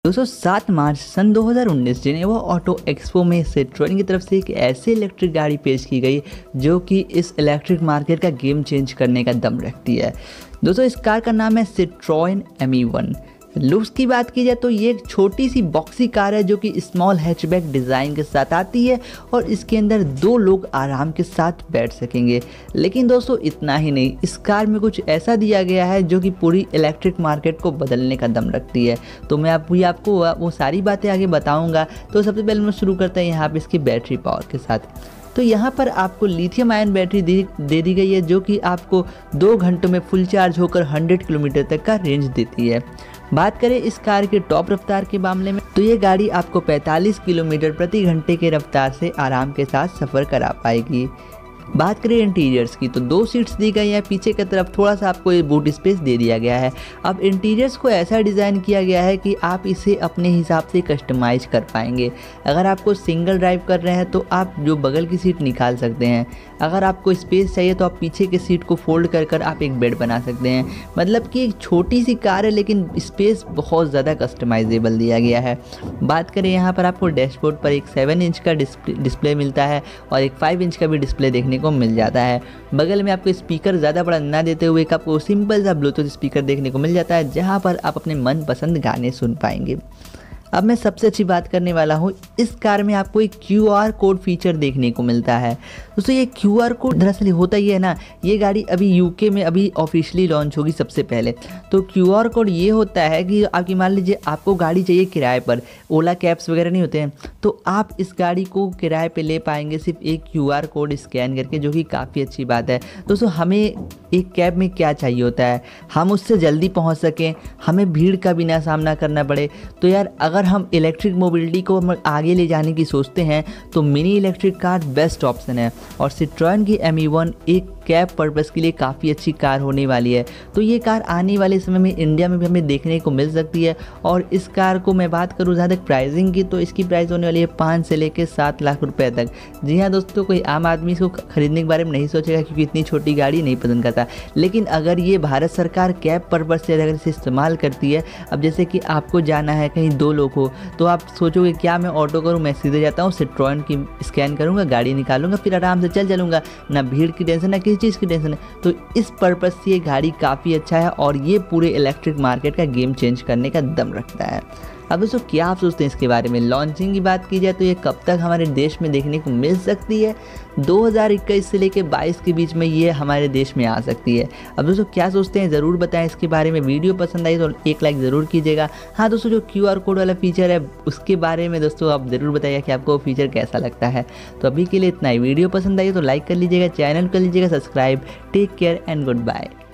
दोस्तों 7 मार्च सन 2019 Geneva auto expo में सिट्रोन की तरफ से एक ऐसी इलेक्ट्रिक गाड़ी पेश की गई जो कि इस इलेक्ट्रिक मार्केट का गेम चेंज करने का दम रखती है। दोस्तों इस कार का नाम है सिट्रोन ME1। लुक्स की बात की जाए तो ये एक छोटी सी बॉक्सी कार है जो कि स्मॉल हैचबैक डिज़ाइन के साथ आती है और इसके अंदर 2 लोग आराम के साथ बैठ सकेंगे। लेकिन दोस्तों इतना ही नहीं, इस कार में कुछ ऐसा दिया गया है जो कि पूरी इलेक्ट्रिक मार्केट को बदलने का दम रखती है। तो मैं आपको वो सारी बातें आगे बताऊँगा। तो सबसे पहले मैं शुरू करते हैं यहाँ पर इसकी बैटरी पावर के साथ। तो यहाँ पर आपको लिथियम आयन बैटरी दे दी गई है जो कि आपको 2 घंटों में फुल चार्ज होकर 100 किलोमीटर तक का रेंज देती है। बात करें इस कार के टॉप रफ्तार के मामले में तो ये गाड़ी आपको 45 किलोमीटर प्रति घंटे के रफ्तार से आराम के साथ सफ़र करा पाएगी। बात करें इंटीरियर्स की तो 2 सीट्स दी गई हैं, पीछे की तरफ थोड़ा सा आपको ये बूट स्पेस दे दिया गया है। अब इंटीरियर्स को ऐसा डिज़ाइन किया गया है कि आप इसे अपने हिसाब से कस्टमाइज कर पाएंगे। अगर आपको सिंगल ड्राइव कर रहे हैं तो आप जो बगल की सीट निकाल सकते हैं। अगर आपको स्पेस चाहिए तो आप पीछे की सीट को फोल्ड कर आप एक बेड बना सकते हैं। मतलब कि एक छोटी सी कार है लेकिन स्पेस बहुत ज़्यादा कस्टमाइजेबल दिया गया है। बात करें यहाँ पर आपको डैशबोर्ड पर एक 7 इंच का डिस्प्ले मिलता है और एक 5 इंच का भी डिस्प्ले देखने को मिल जाता है। बगल में आपको स्पीकर ज़्यादा बड़ा ना देते हुए आपको सिंपल सा ब्लूटूथ स्पीकर देखने को मिल जाता है जहां पर आप अपने मनपसंद गाने सुन पाएंगे। अब मैं सबसे अच्छी बात करने वाला हूँ, इस कार में आपको एक QR कोड फीचर देखने को मिलता है। दोस्तों ये QR कोड दरअसल होता ही है ना, ये गाड़ी अभी UK में अभी ऑफिशियली लॉन्च होगी सबसे पहले। तो QR कोड ये होता है कि आपकी मान लीजिए आपको गाड़ी चाहिए किराए पर, ओला कैब्स वगैरह नहीं होते हैं, तो आप इस गाड़ी को किराए पे ले पाएंगे सिर्फ एक QR कोड स्कैन करके, जो कि काफ़ी अच्छी बात है। दोस्तों हमें एक कैब में क्या चाहिए होता है, हम उससे जल्दी पहुँच सकें, हमें भीड़ का भी ना सामना करना पड़े। तो यार अगर हम इलेक्ट्रिक मोबिलिटी को आगे ले जाने की सोचते हैं तो mini electric car best option है और सिट्रोन की ME1 एक कैब पर्पस के लिए काफ़ी अच्छी कार होने वाली है। तो ये कार आने वाले समय में इंडिया में भी हमें देखने को मिल सकती है। और इस कार को मैं बात करूँ जहाँ तक प्राइसिंग की तो इसकी प्राइस होने वाली है 5 से लेकर 7 लाख रुपए तक। जी हाँ दोस्तों, कोई आम आदमी इसको खरीदने के बारे में नहीं सोचेगा क्योंकि इतनी छोटी गाड़ी नहीं पसंद करता। लेकिन अगर ये भारत सरकार कैब पर्पस से अगर इसे इस्तेमाल करती है, अब जैसे कि आपको जाना है कहीं 2 लोग हो तो आप सोचोगे क्या मैं ऑटो करूँ, मैं सीधे जाता हूँ सिट्रोन की स्कैन करूँगा, गाड़ी निकालूंगा, फिर आराम से चलूँगा, ना भीड़ की टेंशन ना किसी चीज़ की टेंशन है। तो इस पर्पस से ये गाड़ी काफ़ी अच्छा है और ये पूरे इलेक्ट्रिक मार्केट का गेम चेंज करने का दम रखता है। अब दोस्तों क्या आप सोचते हैं इसके बारे में? लॉन्चिंग की बात की जाए तो ये कब तक हमारे देश में देखने को मिल सकती है? 2021 से लेकर 22 के बीच में ये हमारे देश में आ सकती है। अब दोस्तों क्या सोचते हैं ज़रूर बताएं इसके बारे में। वीडियो पसंद आई तो एक लाइक ज़रूर कीजिएगा। हाँ दोस्तों, जो QR कोड वाला फीचर है उसके बारे में दोस्तों आप ज़रूर बताइए कि आपको वो फीचर कैसा लगता है। तो अभी के लिए इतना ही। वीडियो पसंद आई तो लाइक कर लीजिएगा, चैनल कर लीजिएगा subscribe. Take care and good bye.